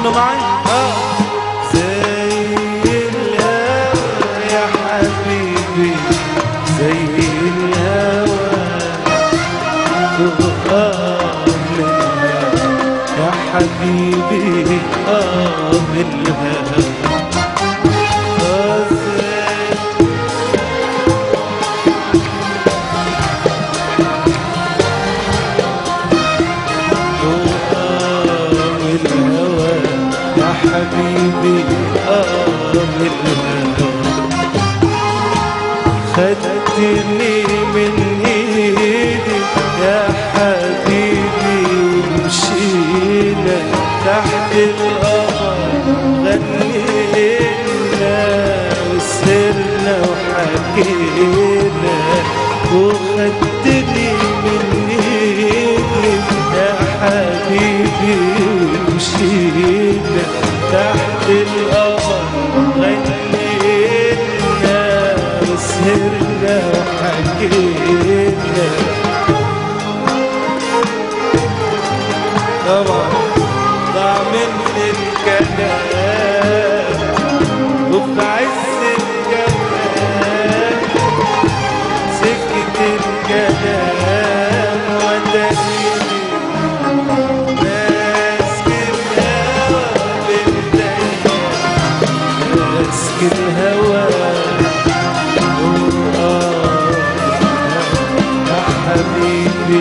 غنوا معايا. زي الهوى يا حبيبي زي الهوى منها يا حبيبي منها حبيبي منها خدتني من ايدي يا حبيبي ومشينا تحت القمر غنينا وسهرنا وحكينا وخدتني من ايدي يا حبيبي ومشينا تحت القمر غنينا وسهرنا وحكينا طبعا ضاع مني الكلام وفي عز الجمال سكت الكلام وداني الهوى يا حبيبي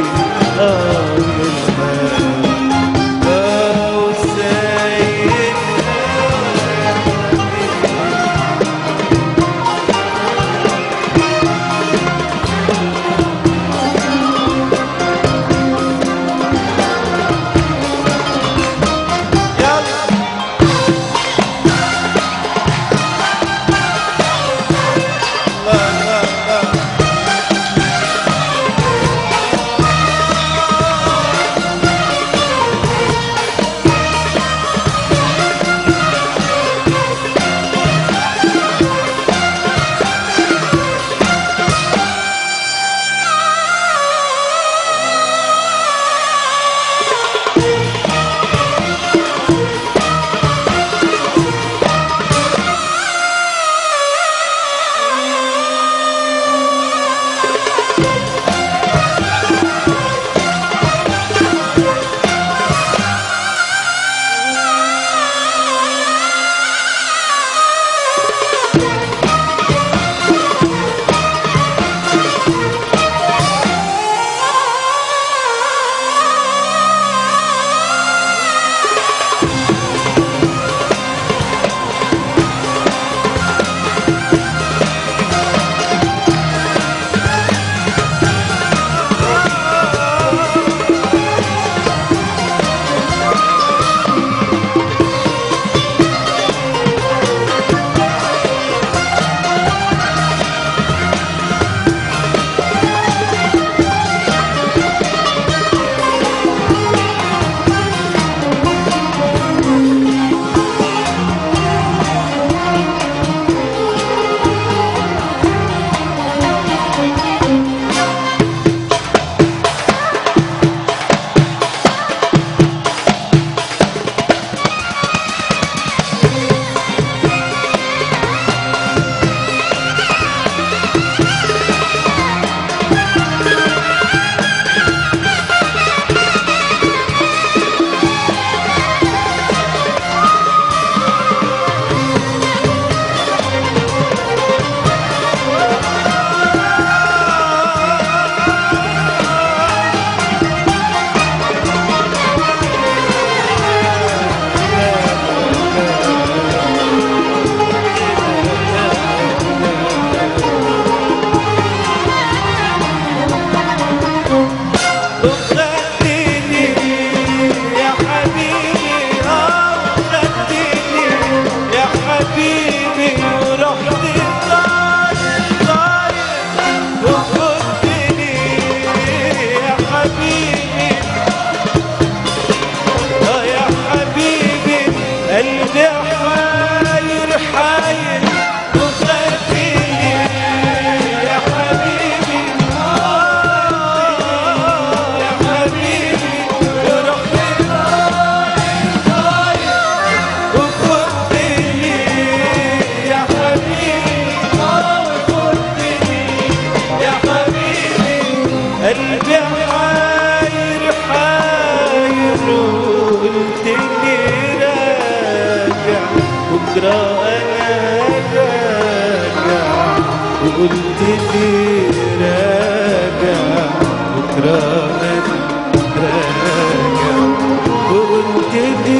قلبي حاير حاير وقلت لي راجع بكرة أنا راجع وقلت لي راجع بكرة أنا راجع وقلت لي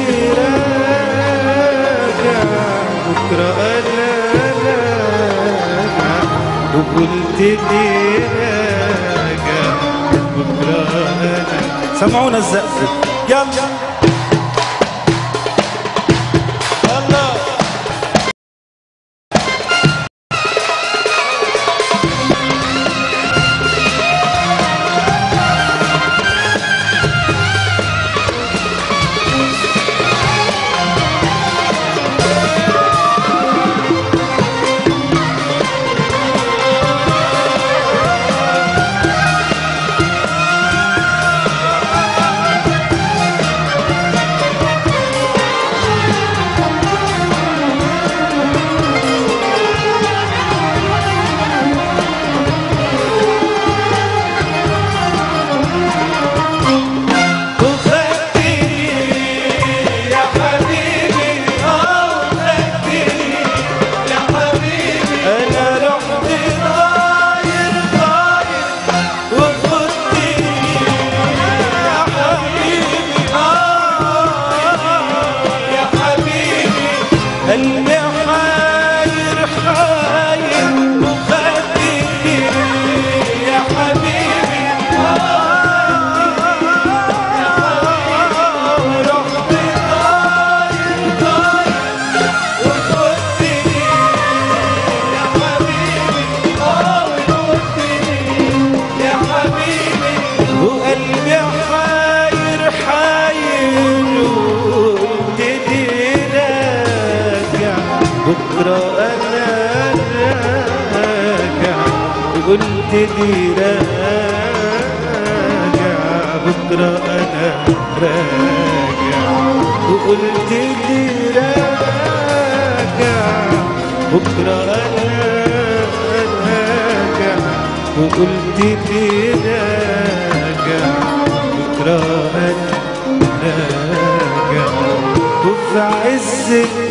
راجع بكرة أنا راجع وقلت لي راجع بكرة أنا. سمعونا الزقف يلا يلا. قلبي حاير حاير وخدني يا حبيبي رحت طاير طاير وخدني يا حبيبي وخدني يا حبيبي وقلبي حاير حاير وقلت لي بكرة أنا راجع وقلت لي راجع بكرة أنا راجع وقلت لي راجع بكرة أنا راجع وقلت لي راجع بكرة أنا راجع وفي عز